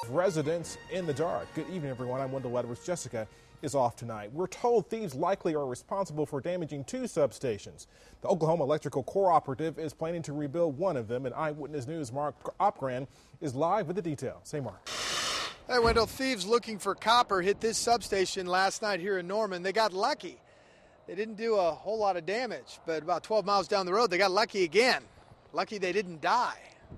residents in the dark. Good evening, everyone. I'm Wendell Edwards. Jessica is off tonight. We're told thieves likely are responsible for damaging 2 substations. The Oklahoma Electrical Cooperative is planning to rebuild one of them, and Eyewitness News' Mark Opgrande is live with the details. Hey, Mark. Hey, Wendell, thieves looking for copper hit this substation last night here in Norman. They got lucky. They didn't do a whole lot of damage, but about 12 miles down the road, they got lucky again. Lucky they didn't die.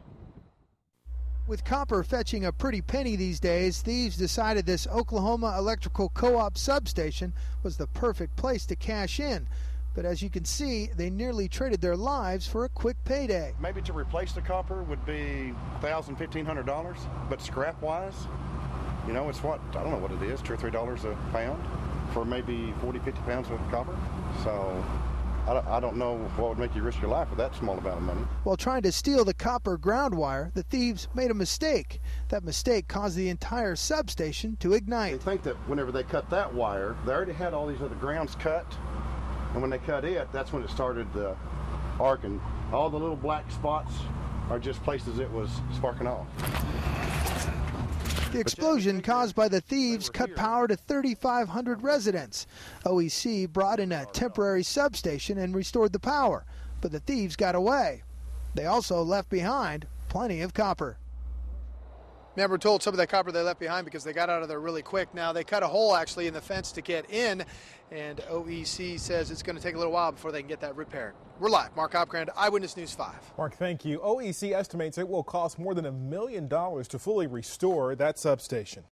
With copper fetching a pretty penny these days, thieves decided this Oklahoma Electrical Co-op substation was the perfect place to cash in. But as you can see, they nearly traded their lives for a quick payday. Maybe to replace the copper would be $1,000, $1,500, but scrap-wise, you know, it's what, I don't know what it is, $2 or $3 a pound for maybe 40, 50 pounds of copper. So I don't know what would make you risk your life with that small amount of money. While trying to steal the copper ground wire, the thieves made a mistake. That mistake caused the entire substation to ignite. They think that whenever they cut that wire, they already had all these other grounds cut, and when they cut it, that's when it started the arc, and all the little black spots are just places it was sparking off. The explosion caused by the thieves cut power to 3,500 residents. OEC brought in a temporary substation and restored the power, but the thieves got away. They also left behind plenty of copper. Man, we're told some of that copper they left behind because they got out of there really quick. Now, they cut a hole actually in the fence to get in, and OEC says it's going to take a little while before they can get that repaired. We're live. Mark Opgrande, Eyewitness News 5. Mark, thank you. OEC estimates it will cost more than $1 million to fully restore that substation.